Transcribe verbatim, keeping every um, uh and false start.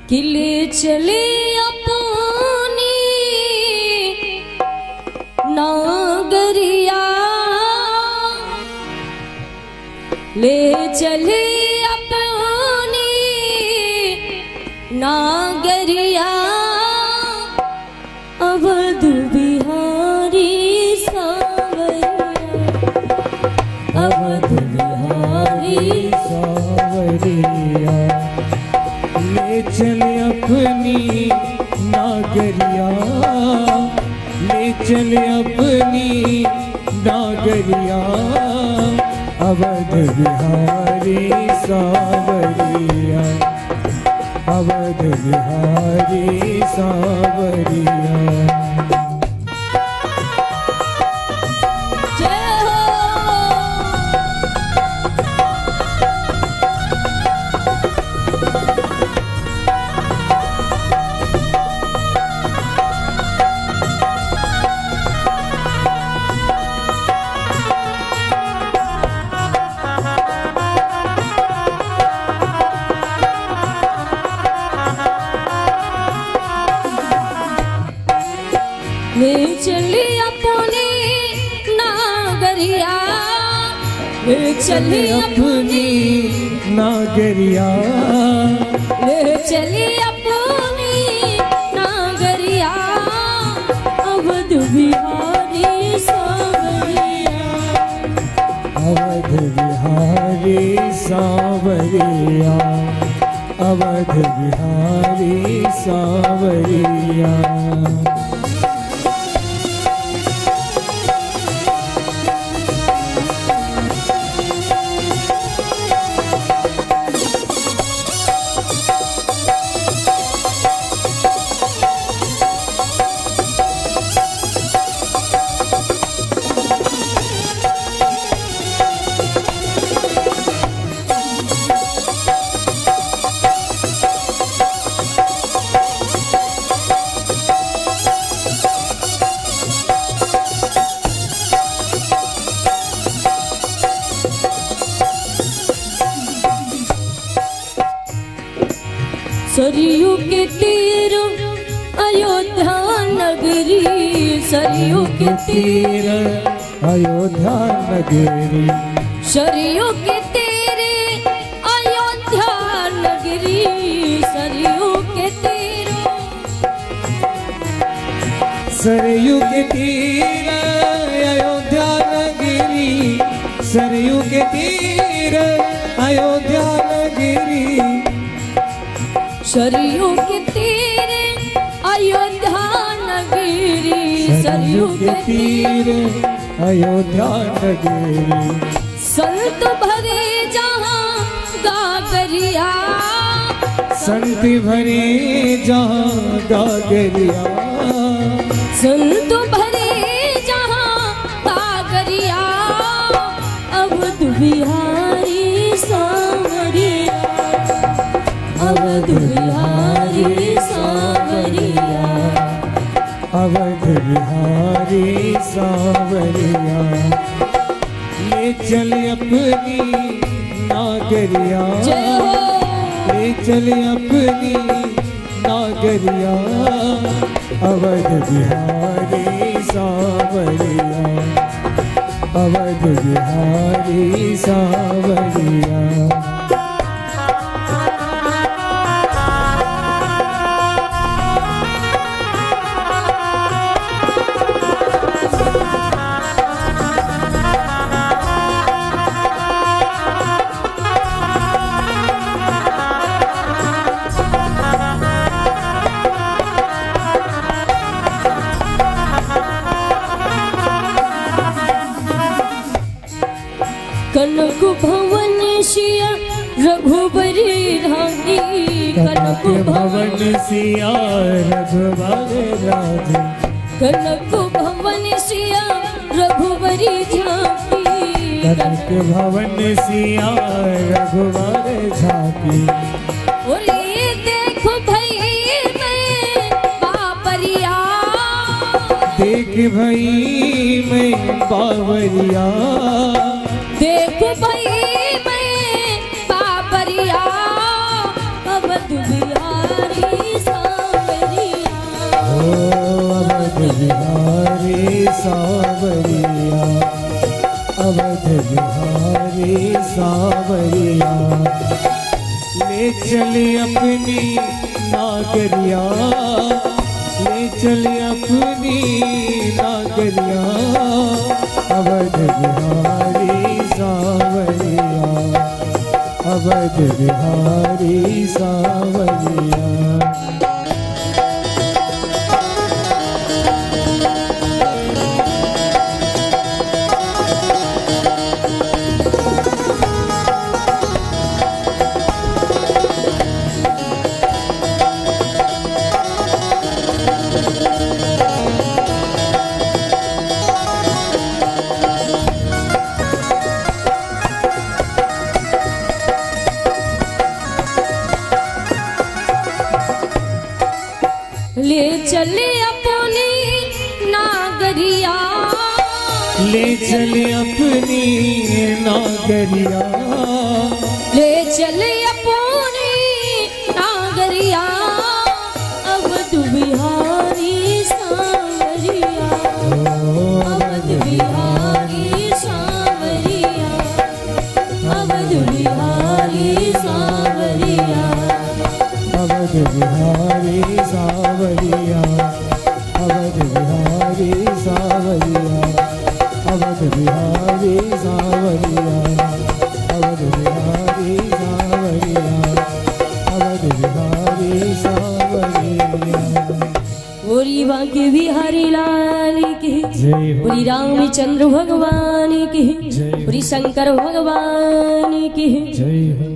किले चले अपनी नागरिया, ले चले अपनी नागरिया, अवध बिहारी सावरिया, अवध बिहारी सावरिया। ले चले अपनी नागरिया, ले चले अपनी नागरिया, अवध बिहारी सावरिया, अवध बिहारी सावरिया। ले चली अपनी नागरिया, ले चली अपनी नागरिया, ले चली अपनी नागरिया, अवध बिहारी सावरिया, अवध बिहारी सावरिया, अवध बिहारी सावरिया। सरयू के तीर अयोध्या नगरी, सरयू के तीर अयोध्या नगरी, सरयू के तीर अयोध्या नगरी, सरयू के तीर, सरयू के तीर अयोध्या नगरी, सरयू के तीर अयोध्या नगरी, सरयू के तीर अयोध्या नगरी, सरयू के तीर अयोध्या नगरी। संत भरे जहाँ गागरिया, संत भरे जहाँ गागरिया, संत भरे जहाँ गागरिया, अवध बिहारी सावरिया, अवध बिहारी सावरिया, अवध बिहारी सावरिया। ले चल अपनी नागरिया, ले चल अपनी नागरिया, अवध बिहारी सावरिया, अवध बिहारी सावरिया। कनक भवन सिया रघुबरी रानी, कनक भवन सिया रघुबर राजी, कनक भवन सिया रघुबरी झांकी, कनक भवन सिया रघुबर झांकी। बोले देखो भाई मैं बाबरिया, देख भाई मैं बावरिया, देखो भाई मैं बाबरिया, अवध बिहारी सावरिया ले चले अपनी नागरिया ले चले अपनी नागरिया अवध बिहारी सावरिया अवध बिहारी सावरिया। ले चले अपनी नागरिया ले चले अपनी नागरिया ले चले अपनी नागरिया अवध बिहारी सावरिया अवध बिहारी सावरिया अवध बिहारी सावरिया अवध बिहारी सावरिया अवध बिहारी सावरिया अवध बिहारी सावरिया अवध बिहारी सावरिया अवध बिहारी सावरिया। बोली बांके बिहारी लाल की जय हो बोली रामचंद्र भगवान की जय हो बोली शंकर भगवान की जय हो।